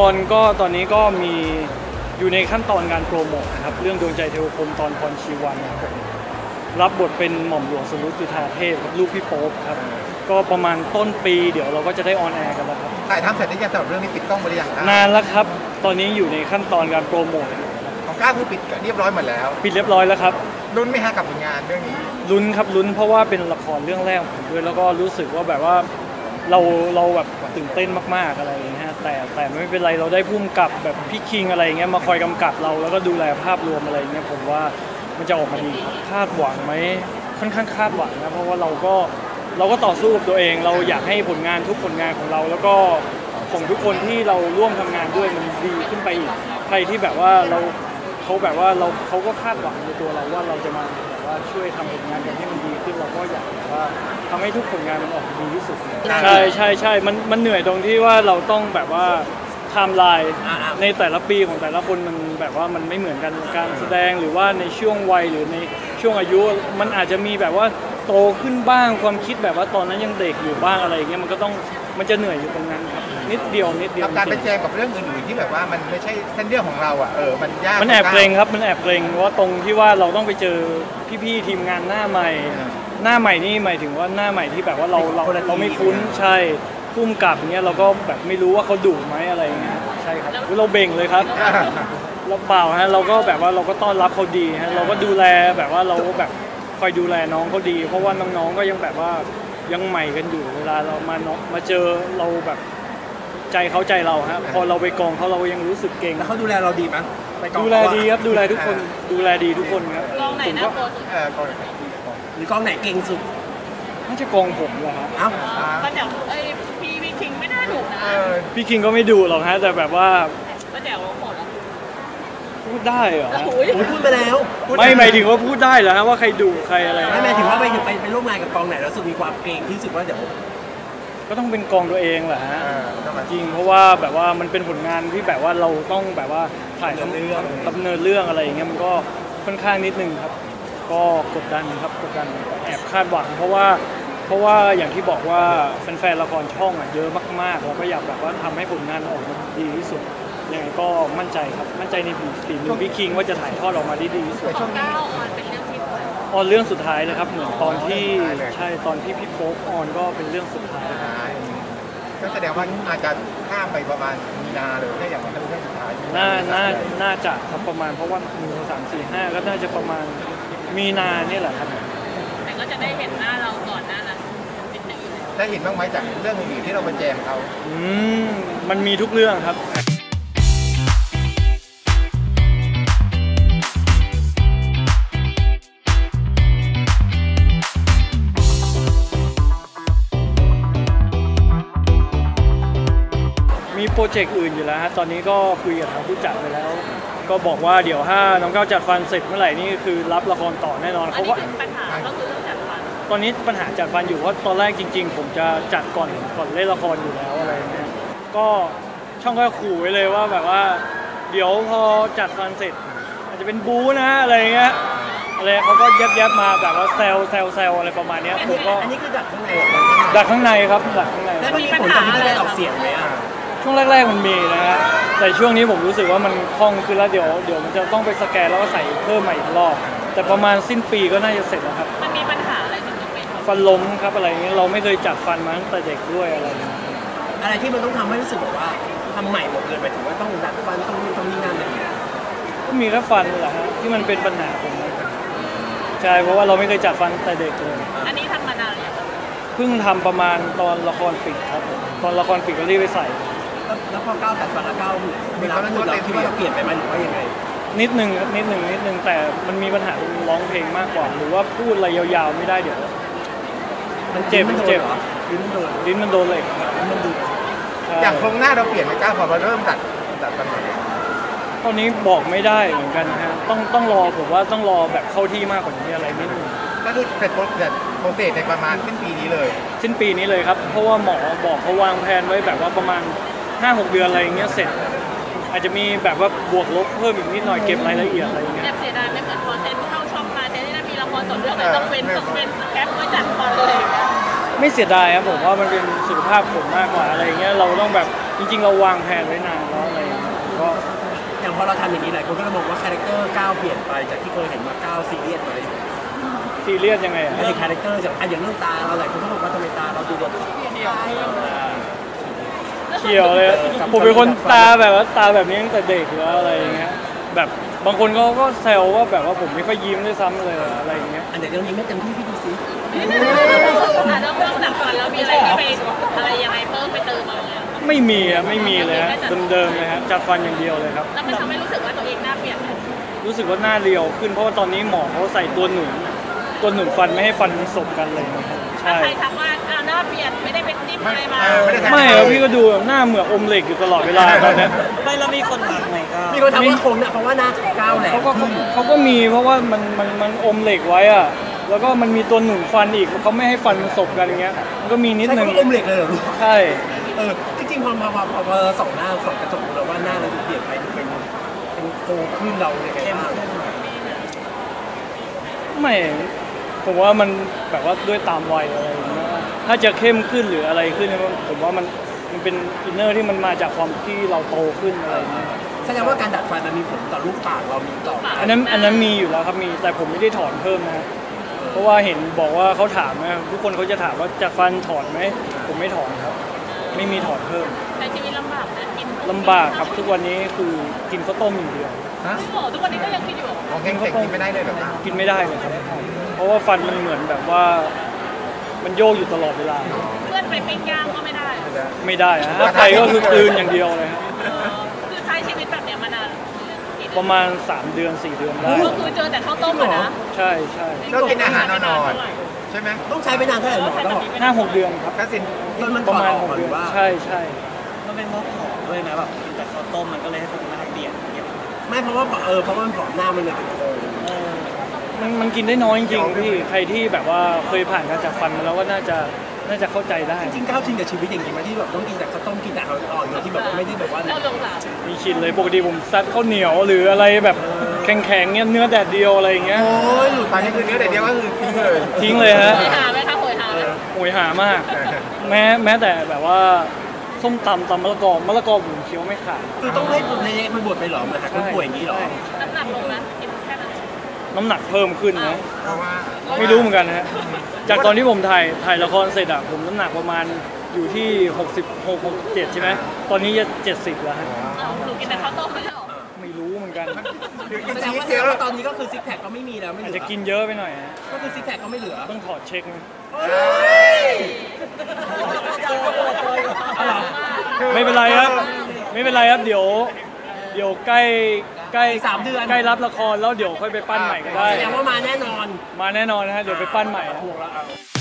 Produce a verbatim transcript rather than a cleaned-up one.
รก็ตอนนี้ก็มีอยู่ในขั้นตอนการโปรโมทนะครับเรื่องดวงใจเทวคมตอนพรชีวันครับรับบทเป็นหม่อมหลวงสรุตจุฑาเทพลูกพี่โป๊ปครับก็ประมาณต้นปีเดี๋ยวเราก็จะได้ออนแอร์กันแล้วครับถ่ายทำเสร็จได้ยังสำหรับเรื่องนี้ปิดกล้องไปหรือยังนานแล้วครับตอนนี้อยู่ในขั้นตอนการโปรโมทของก้าวคือปิดเรียบร้อยหมดแล้วปิดเรียบร้อยแล้วครับลุ้นไหมฮะกับผลงานเรื่องนี้ลุ้นครับลุ้นเพราะว่าเป็นละครเรื่องแรกของผมด้วยแล้วก็รู้สึกว่าแบบว่าเราเราแบบตื่นเต้นมากๆอะไรอย่างเงี้ยแต่แต่ไม่เป็นไรเราได้พุ่มกับแบบพี่คิงอะไรเงี้ยมาคอยกำกับเราแล้วก็ดูแลภาพรวมอะไรเงี้ยผมว่ามันจะออกมาดีคาดหวังไหมค่อนข้างคาดหวังนะเพราะว่าเราก็เราก็ต่อสู้กับตัวเองเราอยากให้ผลงานทุกผลงานของเราแล้วก็ของทุกคนที่เราร่วมทำงานด้วยมันดีขึ้นไปอีกใครที่แบบว่าเราเขาแบบว่าเราเขาก็คาดหวังในตัวเราว่าเราจะมาแบบว่าช่วยทำผลงานกันให้มันดีขึ้นเราก็อยากแบบว่าทำให้ทุกผลงานมันออกมาดีที่สุดใช่ใช่ใช่มันมันเหนื่อยตรงที่ว่าเราต้องแบบว่าไทม์ไลน์ในแต่ละปีของแต่ละคนมันแบบว่ามันไม่เหมือนกันการแสดงหรือว่าในช่วงวัยหรือในช่วงอายุมันอาจจะมีแบบว่าโตขึ้นบ้างความคิดแบบว่าตอนนั้นยังเด็กอยู่บ้างอะไรอย่างเงี้ยมันก็ต้องมันจะเหนื่อยอยู่ตรงนั้นครับนิดเดียวนิดเดียวการไปแจมกับเรื่องอื่นๆที่แบบว่ามันไม่ใช่เส้นเรื่องของเราอ่ะเออมันยากมันแอบเกรงครับมันแอบเกรงว่าตรงที่ว่าเราต้องไปเจอพี่ๆทีมงานหน้าใหม่หน้าใหม่นี่หมายถึงว่าหน้าใหม่ที่แบบว่าเราเราเราไม่คุ้นใช่พุ่มกับเงี้ยเราก็แบบไม่รู้ว่าเขาดุไหมอะไรเงี้ยใช่ครับเราเบ่งเลยครับเราเปล่าฮะเราก็แบบว่าเราก็ต้อนรับเขาดีฮะเราก็ดูแลแบบว่าเราแบบคอยดูแลน้องเขาดีเพราะว่าน้องๆก็ยังแบบว่ายังใหม่กันอยู่เวลาเรามาเนาะมาเจอเราแบบใจเขาใจเราฮะพอเราไปกองเขาเรายังรู้สึกเก่งแล้วเขาดูแลเราดีมั้ยดูแลดีครับดูแลทุกคนดูแลดีทุกคนครับกองไหนน่ากลัวสุดเออกองหรือกองไหนเก่งสุดน่าจะกองผมเหรอครับอ้าวก็เดี๋ยวไอ้พี่พี่คิงไม่น่าดุนะพี่คิงก็ไม่ดุหรอกฮะแต่แบบว่าก็เดี๋ยวโหดแล้วพูดได้เหรอพูดไปแล้วไม่หมายถึงว่าพูดได้เหรอฮะว่าใครดุใครอะไรไม่หมายถึงว่าไปไปไปร่วมงานกับกองไหนแล้วสุดมีความเก่งที่สุดว่าเดี๋ยวก็ต้องเป็นกองตัวเองแหละฮะจริงเพราะว่าแบบว่ามันเป็นผลงานที่แบบว่าเราต้องแบบว่าถ่ายทำเรื่องดำเนินเรื่องอะไรอย่างเงี้ยมันก็ค่อนข้างนิดนึงครับก็กดดันครับกดดันแอบคาดหวังเพราะว่าเพราะว่าอย่างที่บอกว่าแฟนๆละครช่องอ่ะเยอะมากๆเราก็อยากแบบว่าทำให้ผลงานออกมาดีที่สุดยังไงก็มั่นใจครับมั่นใจในฝีมือพี่คิงว่าจะถ่ายทอดออกมาได้ดีที่สุดช่วงนี้ออนเป็นเรื่องที่ออนเรื่องสุดท้ายเลยครับเหมือนตอนที่ใช่ตอนที่พี่โป๊ปออนก็เป็นเรื่องสุดท้ายก็แสดงว่าอาจจะข้ามไปประมาณมีนาเลยแค่อย่างนั้นเรื่องสุดท้ายน่าน่าน่าจะครับประมาณเพราะว่าหนึ่งสามสี่ห้าก็น่าจะประมาณมีนาเนี่ยแหละครับแต่ก็จะได้เห็นหน้าเราก่อนหน้านั้นได้เห็นบ้างไหมจากเรื่องอื่นที่เราไปแจมเขาอืมมันมีทุกเรื่องครับมีโปรเจกต์อื่นอยู่แล้วฮะตอนนี้ก็คุยกับทางผู้จัดไปแล้วก็บอกว่าเดี๋ยวถ้าน้องก้าวจัดฟันเสร็จเมื่อไหร่นี่คือรับละครต่อแน่นอนเขาว่าปัญหาก็คือเรื่องจัดฟันตอนนี้ปัญหาจัดฟันอยู่เพราะตอนแรกจริงๆผมจะจัดก่อนก่อนเล่นละครอยู่แล้วอะไรเงี้ยก็ช่องก็ขู่ไว้เลยว่าแบบว่าเดี๋ยวพอจัดฟันเสร็จอาจจะเป็นบู๊นะอะไรเงี้ยอะไรเขาก็ยับยับมาแบบว่าแซวแซวแซวอะไรประมาณนี้ผมก็อันนี้คือดักข้างในดักข้างในครับดักข้างในแล้วมีผลต่อที่ได้ออกเสียงไหมอ่ะช่วงแรกๆมันมีนะฮะแต่ช่วงนี้ผมรู้สึกว่ามันคล่องขึ้นแล้วเดี๋ยวเดี๋ยวมันจะต้องไปสแกนแล้วก็ใส่เพิ่มใหม่อีกรอบแต่ประมาณสิ้นปีก็น่าจะเสร็จแล้วครับมันมีปัญหาอะไรถึงจะเป็นฟันล้มครับอะไรเงี้ยเราไม่เคยจัดฟันมาตั้งแต่เด็กด้วยอะไรอะไรที่มันต้องทำให้รู้สึกแบบว่าทำใหม่หมดเลยหมายถึงว่าต้องดัดฟันต้องต้องมีงานแบบนี้ก็มีแค่ฟันแหละฮะที่มันเป็นปัญหาผมใช่เพราะว่าเราไม่เคยจัดฟันแต่เด็กเลยอันนี้ทำมานานเลยเพิ่งทำประมาณตอนละครปิดครับตอนละครปิดก็รีบไปใส่แล้วพอก้าวตัดฟันแล้วก้าวเวลาพูดเราคิดว่าเราเปลี่ยนไปไหมหรือว่ายังไงนิดนึงครับนิดนึงนิดนึงแต่มันมีปัญหาตรงร้องเพลงมากกว่าหรือว่าพูดอะไรยาวๆไม่ได้เดี๋ยวมันเจ็บมันเจ็บลิ้นมันโดนลิ้นมันโดนเลยมันดูอย่างโครงหน้าเราเปลี่ยนไปก้าวพอเราเริ่มตัดตัดฟันตอนนี้บอกไม่ได้เหมือนกันฮะต้องต้องรอผมว่าต้องรอแบบเข้าที่มากกว่านี้อะไรนิดนึงก็คือเสร็จโปรเซสโปรเซสในประมาณสิ้นปีนี้เลยสิ้นปีนี้เลยครับเพราะว่าหมอบอกเขาวางแผนไว้แบบว่าประมาณ ห้าหก เดือนอะไรอย่างเงี้ยเสร็จอาจจะมีแบบว่าบวกลบเพิ่มอีกนิดหน่อยเก็บรายละเอียดอะไรอย่างเงี้ยเสียดายไม่เหมือนพอเซ็นเข้าช่องมาแต่ที่นั่นมีละครสดเรื่องอะไรต้องเว้นต้องเว้นแคปไว้จัดฟันเลยไม่เสียดายครับผมว่ามันเป็นสุขภาพผมมากกว่าอะไรอย่างเงี้ยเราต้องแบบจริงๆเราวางแผนไว้นานแล้วอะไรเพราะเราทำอย่างนี้หลายคนก็เลยมองว่าคาแรคเตอร์ก้าวเปลี่ยนไปจากที่เคยเห็นมาก้าวซีเรียสไปซีเรียสยังไงอะไม่ใช่คาแรคเตอร์จากอ่ะอย่างเรื่องตาเราหลายคนก็บอกว่าทำไมตาเราดูแบบเขียวเลยอะผมเป็นคนตาแบบว่าตาแบบนี้ตั้งแต่เด็กแล้วอะไรอย่างเงี้ยแบบบางคนเขาก็แซวว่าแบบว่าผมไม่ค่อยยิ้มด้วยซ้ำเลยอะไรอย่างเงี้ยอันไหนเรื่องนี้ไม่เต็มที่พี่ดูซิอ่ะนอกนอกจากฟันแล้วมีอะไรที่ไปอะไรยังไงเพิ่มไปเติมอะไรอ่ะไม่มีอะไม่มีเลยฮะเดิมๆเลยฮะจัดฟันอย่างเดียวเลยครับแล้วมันทำให้รู้สึกว่าตัวเองหน้าเปลี่ยนไหมรู้สึกว่าหน้าเรียวขึ้นเพราะว่าตอนนี้หมอเขาใส่ตัวหนุนตัวหนุนฟันไม่ให้ฟันมันสบกันเลยนะครับถ้าใช่ใครทักว่าอ้าวหน้าเปลี่ยนไม่ได้เป็นจิ้มอะไรมาไม่ครับพี่ก็ดูหน้าเหมือนอมเหล็กอยู่ตลอดเวลาตอนเนี้ยไม่แล้วมีคนทักไหมก็มีคนทำว่าคงเนี่ยเพราะว่าหน้าก้าวแหลมเขาก็เขาก็มีเพราะว่ามันมันมันอมเหล็กไว้อะแล้วก็มันมีตัวหนุนฟันอีกเขาไม่ให้ฟันมันสบกันอย่างเงี้ยมันก็มีนิดใช่นึงก็อมเหล็กเลยเหรอลูกใช่เออจริงๆพอพอพอพอพอส่องหน้าส่องกระจกเราว่าหน้าเราดูเปลี่ยนไปดูเป็นเป็นโคขึ้นเราอย่างไรบ้างไม่ผมว่ามันแบบว่าด้วยตามวัยอะไรอย่างเงี้ยถ้าจะเข้มขึ้นหรืออะไรขึ้นเนี่ยผมว่ามันมันเป็นอินเนอร์ที่มันมาจากความที่เราโตขึ้นอะไรอย่างเงี้ยแสดงว่าการดัดฟันมันมีผลต่อรูปปากเรามีต่ออันนั้นอันนั้นมีอยู่แล้วครับมีแต่ผมไม่ได้ถอนเพิ่มนะเพราะว่าเห็นบอกว่าเขาถามนะทุกคนเขาจะถามว่าจะฟันถอนไหมผมไม่ถอนครับ ไม่มีถอนเพิ่มใช้ชีวิตลำบากนะกินลำบากครับทุกวันนี้คือกินข้าวต้มอย่างเดียวฮะโอ้โหทุกวันนี้ก็ยังกินอยู่ของแข็งๆกินไม่ได้เลยแบบนั้นกินไม่ได้เลยครับเพราะว่าฟันมันเหมือนแบบว่า มันโยกอยู่ตลอดเวลาเพื่อนไปปิ้งย่างก็ไม่ได้ไม่ได้ฮะถ้าไปก็คือกลืนอย่างเดียวเลยครับเออคือใช้ชีวิตแบบเนี้ยมานานกี่เดืปอนระมาณสามเดือนสี่เดือนได้ก็คือเจอแต่ข้าวต้มอะนะใช่ใช่เรากินอาหารนอนๆใช่ไหมต้องใช้ไปนานเท่าไหร่หมอต้องบอกห้าหกเดือนครับก็สินจนมันถประอดมาณออกหกหเดืรือ อนว่าใช่ใช่มันเป็นเพราะผอมด้วยไหมแบบกินแต่ข้าวต้มมันก็เลยให้สุขภาพเปลี่ยนเกี่ยวไม่เพราะว่าเออเพราะว่ามันผอมหน้ามันเลยเป็นโครงเออมันมันกินได้น้อยจริงๆพี่ใครที่แบบว่าเคยผ่านการจัดฟันมาแล้วก็น่าจะน่าจะเข้าใจได้จริงๆก้าวชินกับชีวิตอย่างนี้ไหมที่แบบต้องกินแต่ข้าวต้มกินแต่อาหารอ่อนๆโดยที่แบบว่าไม่ได้แบบว่าเราลงหลังมีชินเลยปกติผมซัดข้าวเหนียวหรืออะไรแบบแข็งๆเงี้ยเนื้อแดดเดียวอะไรอย่างเงี้ยโอ้ยหลุดตอนนี้คือเนื้อแต่เดียวก็คือทิ้งเลยทิ้งเลยฮะโหยหาไหมคะโหยหาไหมโหยหามาก แม้แม้แต่แบบว่าส้มตำตำมะละกอมะละกอผมเคี้ยวไม่ขาดคือต้องให้ในมันบวชไปเหรอเหมือนหาคนป่วยอย่างนี้เหรอใช่น้ำหนักลงนะกินแค่นั้นน้ำหนักเพิ่มขึ้นนะเพราะว่าไม่รู้เหมือนกันนะฮะจากตอนที่ผมถ่ายถ่ายละครเสร็จอะผมน้ำหนักประมาณอยู่ที่หกสิบหก หกสิบเจ็ดใช่ไหมตอนนี้จะเจ็ดสิบแล้วฮะเอาหนูกินแต่ข้าวต้มไม่ใช่หรอไม่รู้เหมือนกันคือกินแสดชีงวิตว่าแสเยดงอะว่าตอนนี้ก็คือซิกแพคก็ไม่มีแล้วไม่เหอาจลืจะอกินเยอะไปหน่อยฮะก็คือซิกแพคก็ไม่เหลือต้องถอดเช็คนะเอาเหรอไม่เป็นไรครับ ไม่เป็นไรครับเดี๋ยวเดี๋ยวใกล้ใกล้สามเดือนใกล้รับละครแล้วเดี๋ยวค่อยไปปั้นใหม่ก็ได้แสดงว่ามาแน่นอนมาแน่นอนนะฮะเดี๋ยวไปปั้นใหม่นะถูกแล้ว